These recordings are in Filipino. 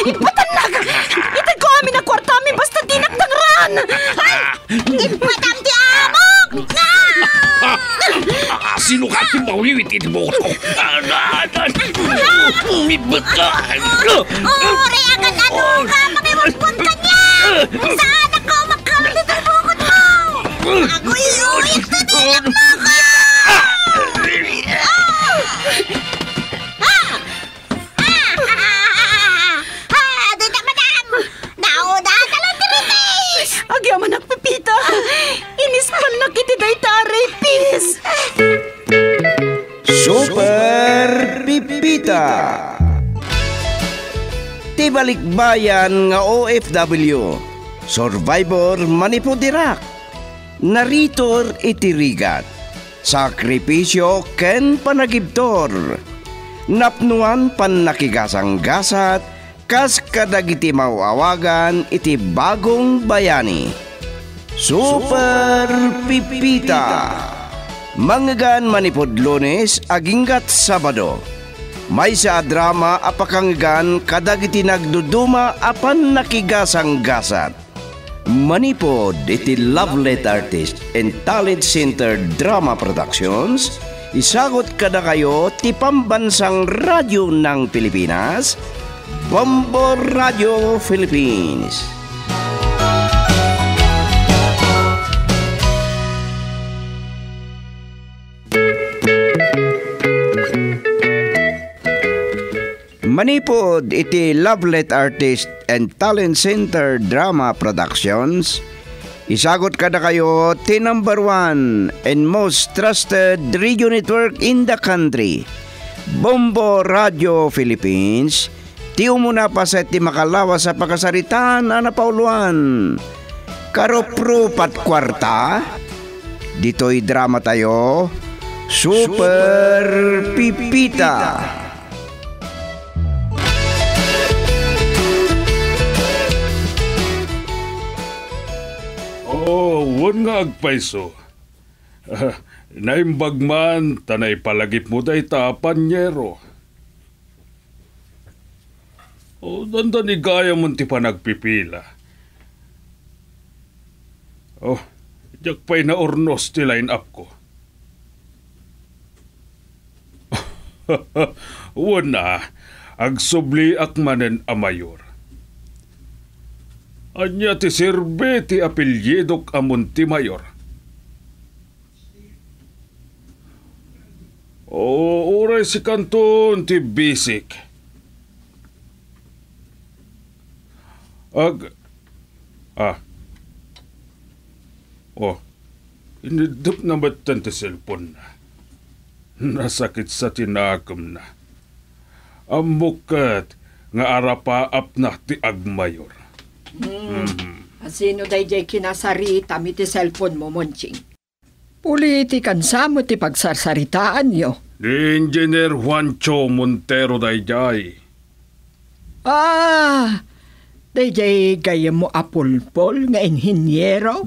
Ipatanak! Itag ko amin ang kwarta amin basta dinagdangran! Ipatam ti amok! Sino ka timawiwit mo ko? Umibot ka! Reagan ano ka! Makiwagpon ka niya! Saan ako magkamit ito bukod mo? Ako iuwit na nilak mo ka! Dito, madam! Nauda ka lang diritis! Agyaman nagpipita! Inispan na kiti day taray, pis! Super Pipita. Tibalikbayan nga OFW, Survivor manipudirak, naritor itirigat, sakripisyo ken panagibtor, napnuan pan nakigasang-gasat, kas kadagiti mawawagan iti bagong bayani. Super Pipita. Manggan manipod Lunes aginggat Sabado. May sa drama apakanggan kadagiti nagduduma apan nakigasang-gasat. Manipod iti Love Letter Artist and Talent Center Drama Productions. Isagot kada kayo ti pambansang radyo ng Pilipinas, Bombo Radio Philippines. Manipod iti Lovelet Artist and Talent Center Drama Productions. Isagot kada kayo ti number 1 and most trusted radio network in the country, Bombo Radio Philippines. Ti umuna pa sa ti makalawas sa pagkasaritaan na napauluan. Karopro pat kwarta. Dito'y drama tayo, Super Pipita. Wan nga agpaiso. Naimbag man, tanay palagip mo day tapanyero. Dandan igaya mo ti panagpipila. Diyak pa'y na ornos ti line up ko. Wana, agsubli ak manen a mayor. Anya ti sirbe ti apelyedok amon ti mayor. Oray si kanton ti basic. Inidap na batan ti cellphone na. Nasakit sa tinakam na. Amukat nga arapaap na ti agmayor. Sino day jay kinasarita mi ti cellphone mo, Monching? Politikan sa mo ti pagsarsaritaan nyo. Ni Engineer Juancho Montero day jay. Day jay gaya mo apulpol nga inhinyero?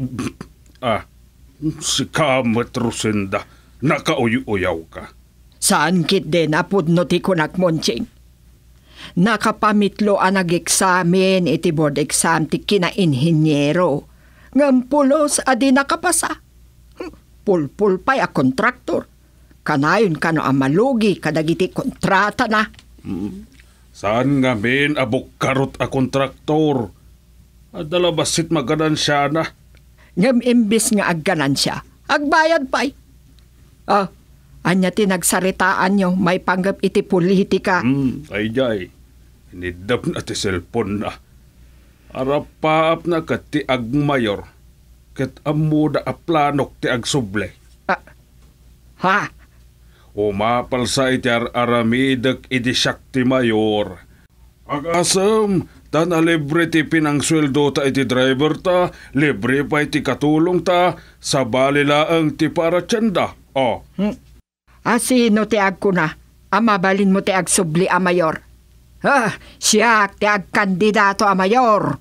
Si Kamet Rosenda, nakauyaw ka. Saan kit din apudno ti kunak, Monching? Nakapamitlo ang nag-examen iti board exam ti kina-inhinyero. Ngampulos adi nakapasa. Pulpul pa'y a kontraktor. Kanayon ka no ang malugi kadagiti kontrata na. Saan nga min abok karot a kontraktor? Adalabasit maganan siya na. Ngam imbis nga agganan siya, agbayad pa'y. Anya tinagsaritaan nyo, may panggap iti politika. Ay jay, inidap na ti cellphone na. Arapaap na kat ti agmayor, kat amuda a planok ti agsuble. Umapal sa iti aramidak iti siyak ti mayor. Agasam, tan a libre ti pinangsweldo ta iti driver ta, libre pa iti katulong ta, sa balilaang ti para tiyanda. Sino ti ag ko na? Mabalin mo ti ag subli a mayor. Siya ti ag kandidato a mayor.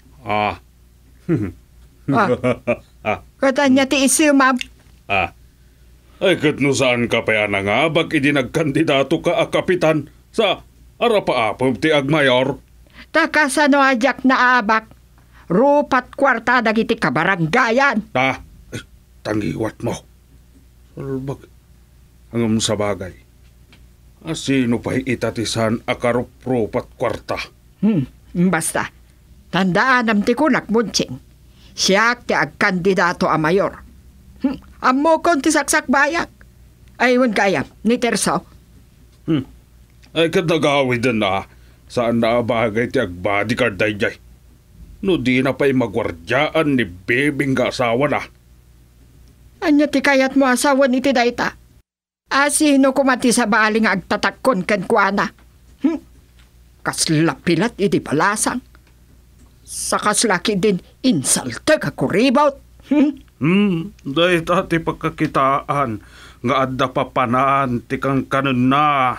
Katanya ti isumab. Ay kat no saan ka pa yan nga, bag idi nagkandidato ka a kapitan sa arapaapom ti ag mayor? Takasano ajak na abak. Rupat kwarta dagiti kabaranggayan. Ta, tangiwat mo. Salbag, hanggang sa bagay. Sino pa'y itatisan akarup-rupat kwarta? Basta, tandaan am ti kunak munching. Siya ti agkandidato a mayor. Amo kon ti saksak bayak. Aywan kaya, ni Terso. Ay kat nagawid na, saan na bagay ti agbadikard dayjay. No di na pa'y magwardyaan ni bebing asawa na. Anya ti kayat mo asawa ni ti dayta. Sino kumati sa baling agtatakon kan kuana. Kaslapilat iti palasang. Sa kaslaki din insaltag ako ribaut. Dayta ti pagkakitaan nga adda papanaan ti kang kanon na.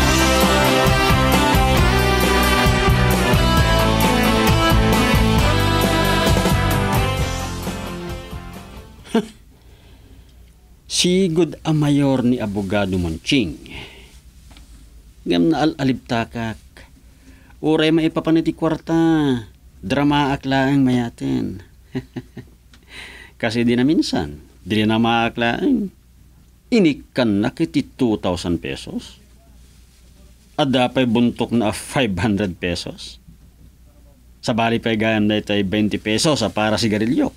Sigud a mayor ni Abogado Monching. Ngam na alibtakak. Uray maipapaniti kwarta. Drama aklaang mayaten. Kasi di na minsan. Di na maaklaang. Inikan na kiti 2,000 pesos. Ada pa'y buntok na 500 pesos. Sa bali pa'y gayam na ito'y 20 pesos para sigarilyok.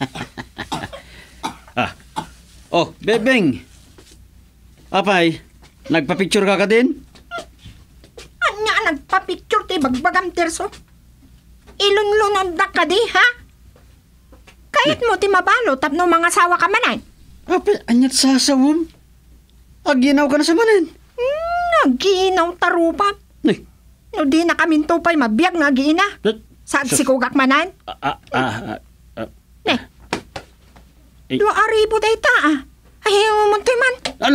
Oh, Bebeng! Apay, nagpa-picture ka din? Anya nagpa-picture ti bagbagam Terso? Ilunlunod na ka di, ha? Kahit mo ti mabalo, tapno mga sawa ka manan. Apay, anyat sasawam? Aginaw ka na sa manan? Naginaw tarupa. Ay, No di na kaminto pa'y mabiyag nga giina. Saan si kugak manan? Ne, Eh. 2,000 dayta ah. Ayaw mo man. Ano?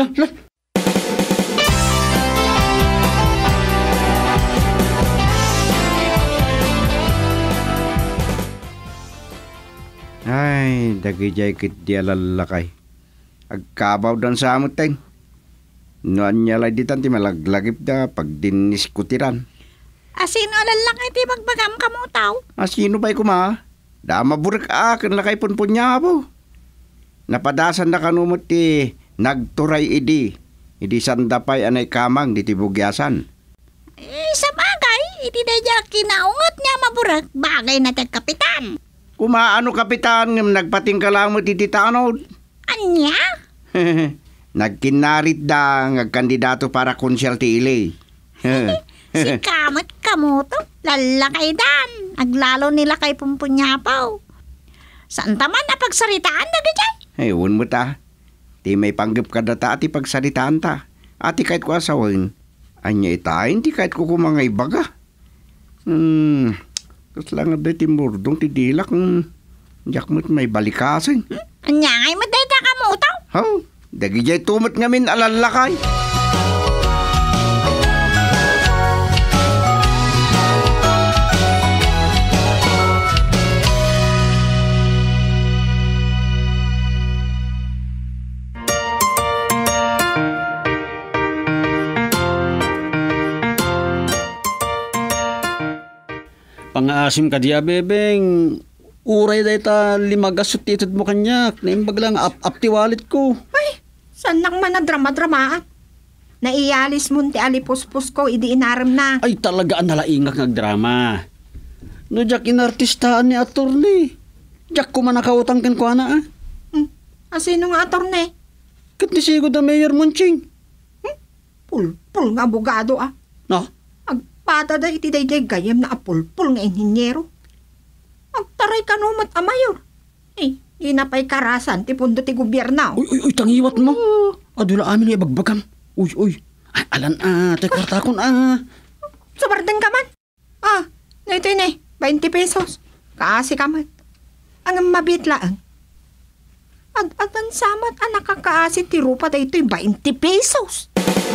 Ay, dagijay kit di alalakay. Agkabaw dan sa amot teng. Noan niya lang ditan ti malaglagip da pag dinis kutiran. Asin lang iti bagbagam kamo tao. Sino ba'y kuma? Dama burik akin lakay punpun niya po. Napadasan na kanumot ti nagturay idi. Idi sandapay anay kamang di tibugyasan. Sa bagay, iti dadya kinaungot niya maburak bagay na tagkapitan. Kumaano kapitan ng nagpating ka lang mo tititanod? Anya? Nagkinarit da ngagkandidato para konsyal ti ilay. Si kamat kamo to. Lalakay dan. Aglalo nila kay pumpunyapaw. Saan taman na pagsaritaan na gajay? Ewan mo ta. Ti may panggap ka data ati pagsaritaan ta. Ati kahit ko asawin. Anya itain ti kahit ko kumangay baga. Kas lang na ti murdong ti dilak. Diyak mo't may balikasin. Anya ngay madayta kamo to? How? Dagijay tumot ngamin alalakay. Pangaasim ka diya, Bebeng. Uray day ta limagasot titod mo kanyak. Naimbag lang apti wallet ko. Ay, saan nang man na drama-dramaan? Naiyalis mo ti alipuspos ko, idi inaram na. Ay talaga ang nalaingak nagdrama. No jak inartistaan ni attorney. Jak ko man nakautang ken ko ana ah. Sino nga atorne? Kat ni sigod na Mayor Monching. Pulpul nga abogado ah. No? Agpada da iti dayjay gayam na apulpul nga inhinyero. Agtaray ka numat a mayor. Di na pa'y karasan ti pundo ti gobyernaw. Uy, tangiwat mo. Adula amin ay bagbagam. Uy. Ay, alan tay kwartakon Subardeng ka man. Na ito yun 20 pesos. Kaasi ka man. Ang mabitlaan. At-atan samat nakakaasi ti rupa da ito'y 20 pesos.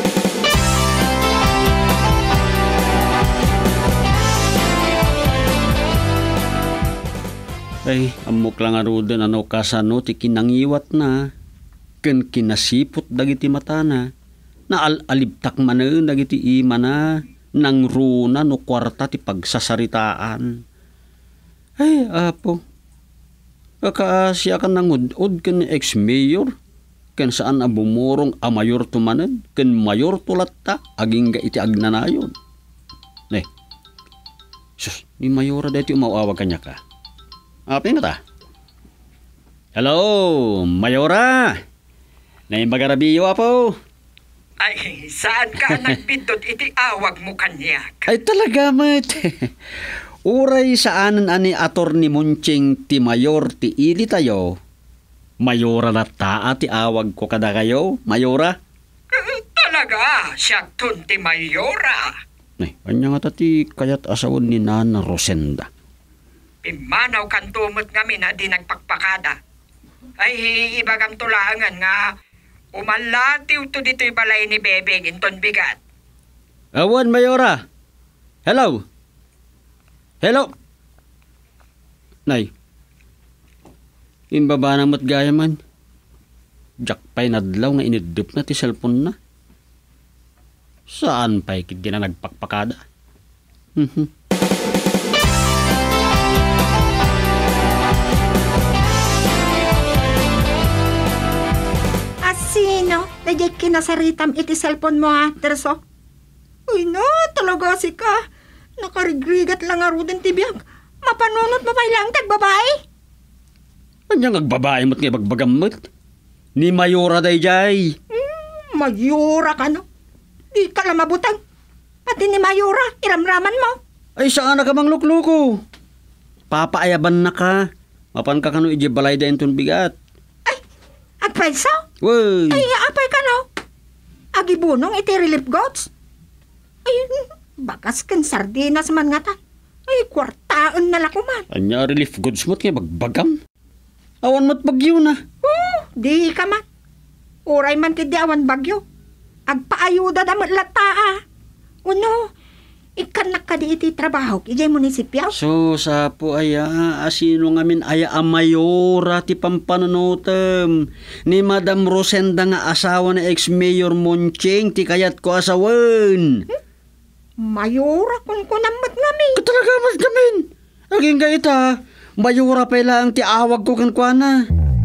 Ay, amok lang arudan ano kasano ti kinangiwat na. Ken kinasipot dagiti mata na. Naalibtak man dagiti ima na. nang runa no kwarta ti pagsasaritaan. Ay, apo. Kakaasya ka nang ud kan ex-mayor. Kan saan abumurong a mayor tumanen. Kan mayor tulat ta. Aging ga iti agnanayon. Ne. Sus, ni mayora dati umawawag kanya ka. Apin nga ta? Hello, mayora. Naimagarabiyo apo. Ay, saan ka nagpindot iti awag mo kanyak? Ay talaga, mat. Uray saanan ani ator ni Munching ti mayor ti ili tayo. Mayora na taa ti awag ko kada kayo, mayora. Talaga, siya tun ti mayora. Ay, kanya nga ti kayat asawon ni Nana Rosenda. Pimanaw kan tumot kami na di nagpakpakada. Ay, ibagang tulangan nga umalatiw to dito'y balay ni Bebeng inton bigat. Awan, mayora. Hello. Hello. Nay. Imbaba na mo't gaya man. Jack pa'y nadlaw nga inidip na ti cellphone na. Saan pa'y kid na nagpakpakada? Asino? Nagyay kinasaritam iti cellphone mo ha, Terso? Uy no, talaga si ka. Nakarigrigat lang nga rudin tibiyag. Mapanunot mo pa ilang tagbabae? Kanya ngagbabae mo't nga bagbagam mo't. Ni mayora day jay. Mayora ka no? Di ka lang mabutang. Pati ni mayora, iramraman mo. Ay saan na ka mang lukluko? Papaayaban na ka. Mapan ka kano ijibalay da inton bigat. Ay, agprensa? Wey. Ay, apay ka no? Agibunong iti relief goods? Ay, bakas kan sardinas man nga ta. Ay, kwartaan na lakuman. Anya relief goods mo't nga bagbagam. Awan mo't bagyo na. Di ka man. Uray man kidi awan bagyo. Agpaayuda da matlataa. Uno, ikanak ka di iti trabaho. Ijay munisipyo. So, sapo aya, asino ngamin aya a mayora ti pampananutem. Ni Madam Rosenda nga asawa ni ex-mayor Munching ti kayat ko asawan. Mayora kung kunamat ngami. Katalaga mas gamin. Aging gaita, mayora pa lang ti awag ko kan kuana.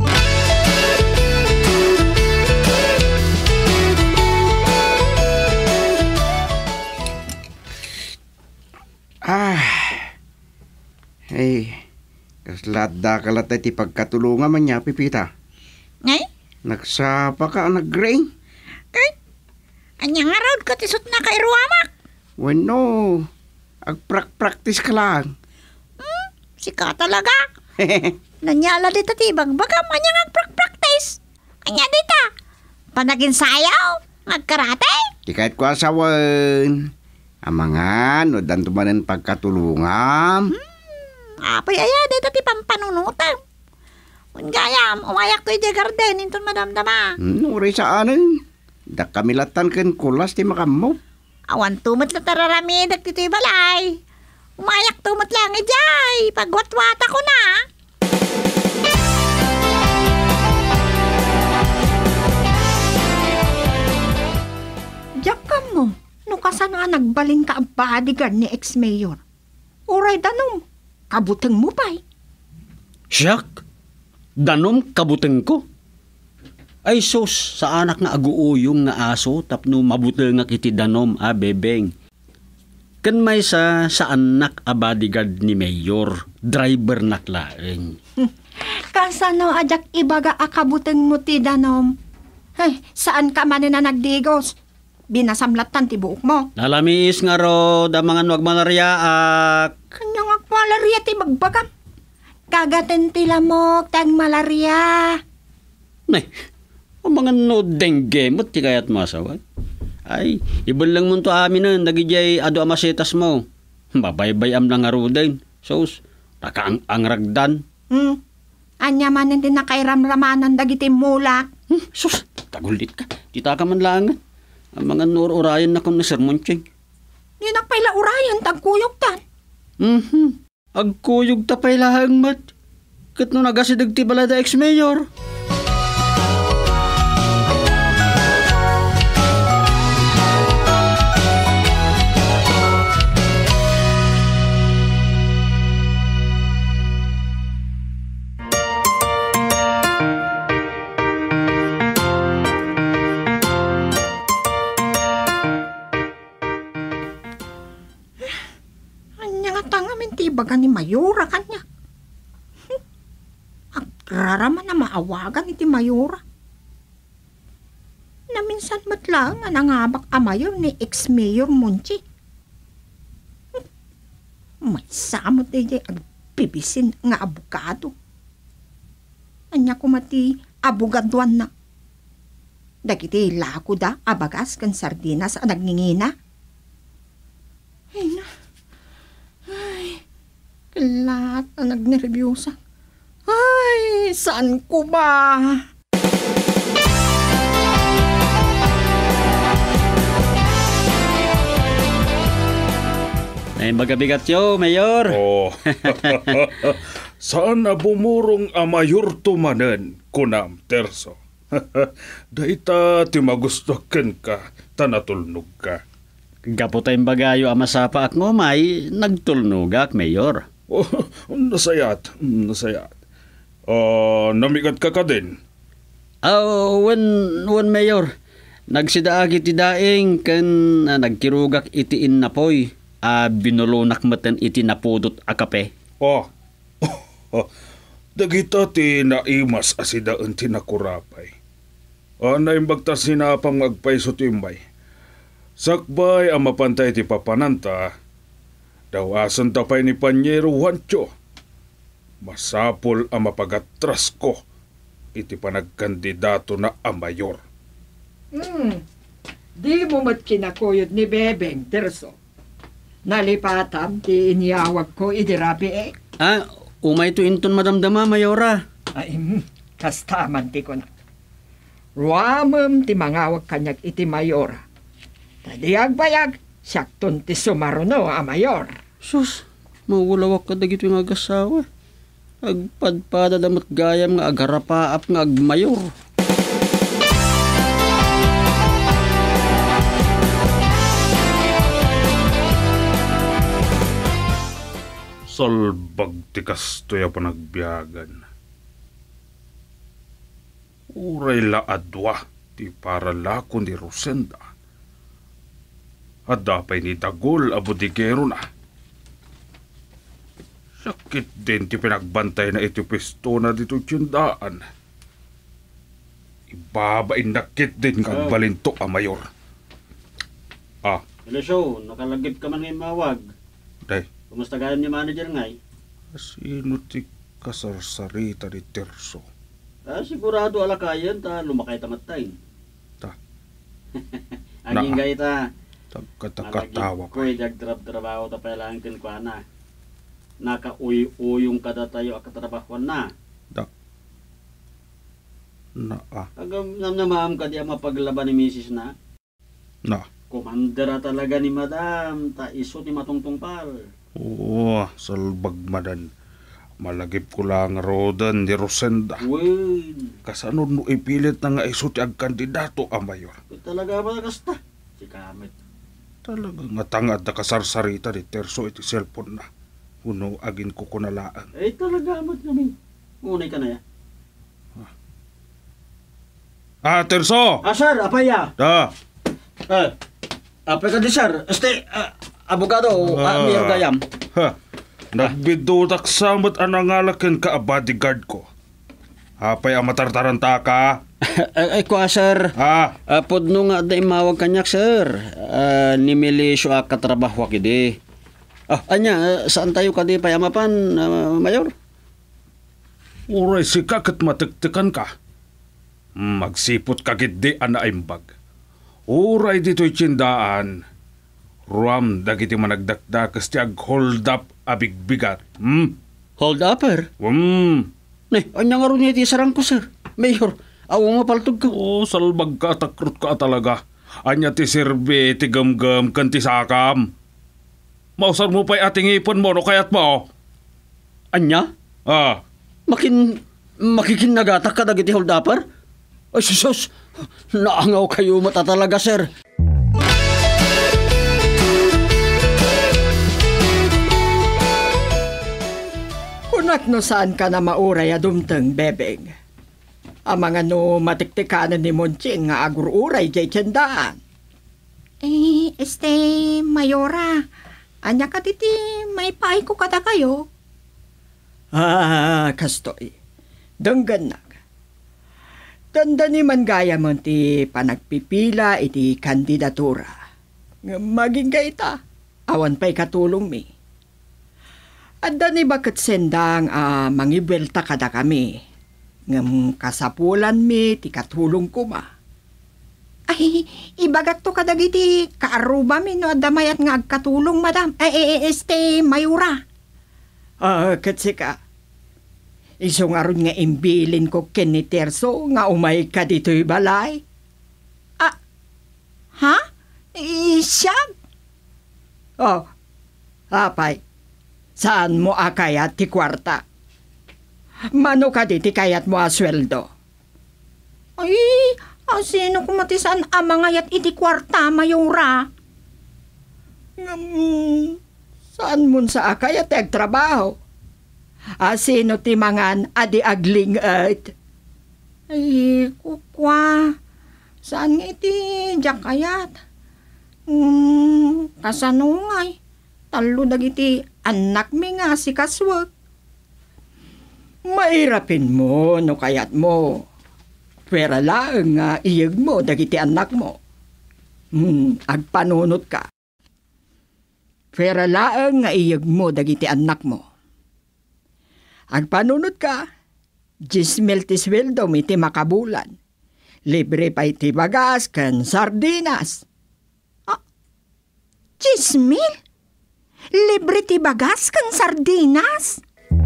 Hey, kaslada ka latay ti pagkatulungan man niya, Pipita. Ngay? Nagsapa ka ang nag-grain? Anyang araw ka tisot na kay Ruamak. Bueno, agprak-practice ka lang. Sika talaga. Nanyala dita tibang bagam anyang agprak-practice. Anya dita. Panagin sayaw. Agkarate. Di kahit ko asawan. Amangan, no dan tumanan pagkatulungan. Apay aya dita ti pampanunutan. Gayam, umayak ko iti garden inton madamdama. Uri sa anin. Da kamilatan ken kulas ti makammo. Awan tumot na tararami dagtito'y balay. Umayak tumot lang ijay. Pagwatwata ko na. Diyak ka mo. No kasano nga nagbalin ka ang bodyguard ni ex-mayor. Uray danom, kabuteng mo pa'y. Siyak, danom kabuteng ko. Ay sus, sa anak nga aguuyong nga aso tapno mabuteng nga kiti danom Bebeng. Kan may sa anak a bodyguard ni mayor, driver naklaeng. Kasano ajak ibaga akabuteng mo ti danom. Hey, saan ka man na nagdigos? Binasamlatan ti buok mo. Nalamis nga ro, da mga nuwag manaryaak. Kanyang agmalarya ti bagbagam. Kagaten ti lamok tag malarya. Nay, ang mga no dengue mo ti kayat masawan. Ay, ibon lang mo to amin nun, nagijay ado amasetas mo. Babaybay-am lang nga ro din. Sos, ang ragdan. Anya man hindi nakairamramanan dagiti mulak. Sus, tagulit ka. Tita ka man lang. Ang mga nur-urayan na kung na Sir Munching. Di nakpaila urayan tagkuyog tan. Agkuyog ta pa'y lahang mat. Kat no nagasidag ti balada ex-mayor. baga ni Mayora kanya. Agraraman na maawagan iti Mayora. Na minsan matlang nga nangabak a mayor ni ex-mayor Monchi. May samot DJ agbibisin nga abogado. Anya ko mati abogaduan na. Dagiti lako da abagas kan sardinas a nagngingina. Ay na. Ay, kalat na nagnervyosa. Ay, saan ko ba? Ay magabigat yo, Mayor. Oh. Saan na bumurong a mayor tumanen, kunam, Terso? Daita ti magustoken ka, tanatulnog ka. Gaputay bagayo ama sapa ak ngomay, nagtulnugak, Mayor. Oh, nasayat. Namigat ka din. When Mayor, nagsidaagi ti daing kan nagkirugak itiin na poy. Binulunak matan iti napudot a kape. Dagita ti naimas asidaan ti nakurapay. Naimbagta sinapang agpaiso ti imbay. Sakbay ang mapantay ti papananta, daw asan tapay ni Panyero Juancho. Masapol ang mapagatras ko iti panagkandidato na a mayor. Di mo mat kinakuyod ni Bebeng, Terso. Nalipatam ti iniyawag ko idirabi eh. Umay to inton madamdama, Mayora. Ay, kastaman ti ko na. Ruamam ti mangawag kanyag iti Mayora. Tadiag bayag, sakton ti sumaruno a Mayor. Sus, mawulawak ka dagito yung agasawa. Agpadpada damat gayam nga agarapaap nga agmayor. Salbag ti kastoy a panagbiagan. Uray la adwa ti para lakon ni Rosenda. At dapay ni Dagol a budigero na. Sakit din ti pinagbantay na iti pisto na dito tiyundaan. Ibabain nakit din kang balinto a mayor. Hello, show. Nakalagip ka man ngayon mawag. Day. Kumusta gayam ni manager ngay? Sino ti kasarsarita ni Terso? Sigurado alakayan ta lumakay tamatay. Ta. Aging gay ta. Tagkatakatawa pa. Malagip ko jagdrab-trabaho ta pailangan kinkwana. Nakauy-uyong kada tayo akatrabahuan na. Agam namnamam ka di mapaglaban ni Mrs. na. Komandera talaga ni Madam, ta iso ni matungtong pal. Salbag madan. Malagip ko lang rodan ni Rosenda. Kasanod mo ipilit na nga iso ti agkandidato a mayor. Talaga ba kasta? Si Kamet. Talaga nga tangad na kasarsarita ni Terso iti cellphone na. Uno agin ko kunalaan. Talaga amat namin. Unay ka na ya. Terso! Sir, apaya. Apay ka di, sir. Abogado, Mayor Gayam. Nagbidutak samot anangalakin ka a bodyguard ko. Apay ang matartaranta ka? Ko, sir. Podno nga da imawag kanyak, sir. Nimilisyo katrabaho akidi. Anya, saan tayo kadi payamapan, Mayor? Uray, sikakit matiktikan ka. Magsipot kagid di anaimbag. Uray dito'y tsindaan. Ruam, dagiti managdakdakas ti ag-hold up abigbigat. Hold upper? Anya nga ron niya iti sarang ko, sir. Mayor, awo mapaltog ka. Salbag ka, takrut ka talaga. Anya ti sirbe, ti gamgam, kan ti sakam. Mausar mo pa'y ating ipon mo, no kayat mo? Anya? Makikinagatak ka dagiti hold upper? Ay, sus, naangaw kayo mata talaga, sir. Kunak no saan ka na mauray adumteng, Bebeng. Ang mga no matiktikanan ni Monching nga agururay jay tiyandaan. Mayora, anya ka titi may paay ko kada kayo. Kastoy. Danggan na. Tanda ni man gaya mo ti panagpipila iti kandidatura. Maging kaita, awan pa'y katulong mi. Adda ni bakit sendang mangibelta kada kami. Ngam kasapulan mi ti katulong ko ma. Ay, ibagat to kadagiti kaaruba mi no adamayat nga agkatulong madam. Mayura. Katsi ka. Iso nga ron nga imbilin ko ken ni Terso nga umay ka dito'y balay. Ha? Siyam? Apay. Saan mo akayat ti kwarta? Mano ka di ti kayat mo asweldo? Ay, sino kumatisan amangayat iti kwarta, Mayura? Saan mo sa akayat agtrabaho? Sino ti mangan adi agling at? Ay, kukwa. Saan iti jakayat? Kasanungay. Talo dagiti anak mi nga si kaswag. Mairapin mo no kayat mo. Pwera lang nga iyag mo dagiti anak mo. Agpanunot ka. Pwera lang nga iyag mo dagiti anak mo. Agpanunot ka. 10,000 ti sweldo mi ti makabulan. Libre pa iti bagas kan sardinas. 10,000? Libre ti bagas kan sardinas?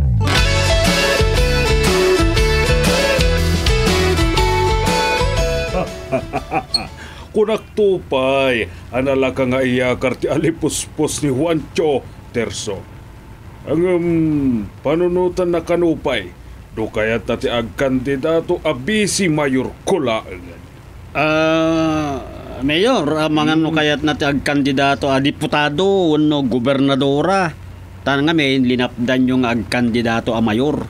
Kunak tupay, anala ka nga iyakar ti alipuspos ni Juancho, Terso. Ang panunutan na kanupay, do kayat na ti agkandidato abisi mayor kulaan. Mayor, mga no kayat na ti agkandidato a diputado no gobernadora. Tan nga may linapdan yung agkandidato a mayor.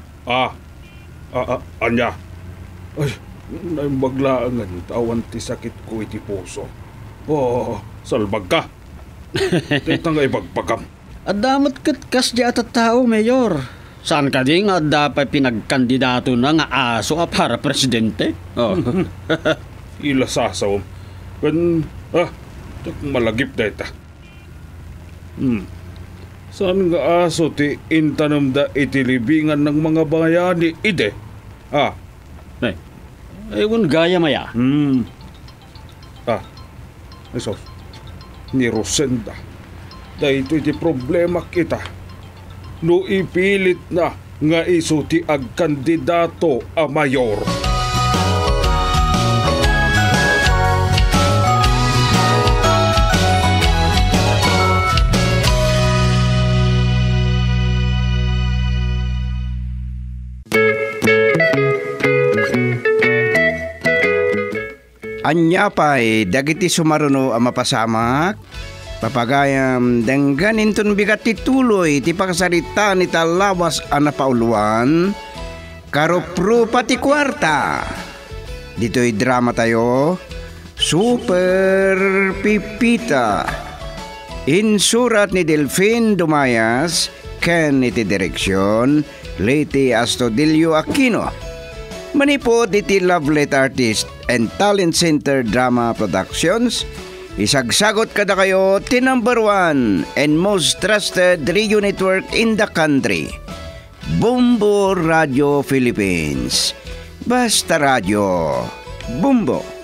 Anya? Ay, nagbaglaangan tawan ti sakit ko iti puso. Salbag ka. Tita nga ibagpagam. Adamat kas di atat tao, Mayor. Saan ka di nga dapat pinagkandidato na nga aso para presidente? Ilasasaw. Kan, malagip na ita. Saan nga aso ti intanam da itilibingan ng mga bayani ide? Ewan gaya maya. Isos, ni Rosenda. Dahil iti problema kita. No ipilit na nga iso ti agkandidato a mayor. Anya pa'y dagiti sumaruno ang mapasamak, papagayam dengganin ton bigat tituloy ti pakasarita ni talawas ang napauluan, karopro pati kwarta. Dito'y drama tayo, Super Pipita. Insurat ni Delfin Dumayas, ken iti direksyon, Leti Astudillo Aquino. Manipod iti Lovelet Artist and Talent Center Drama Productions. Isagsagot kada kayo ti number 1 and most trusted radio network in the country, Bumbo Radio Philippines. Basta Radio Bumbo.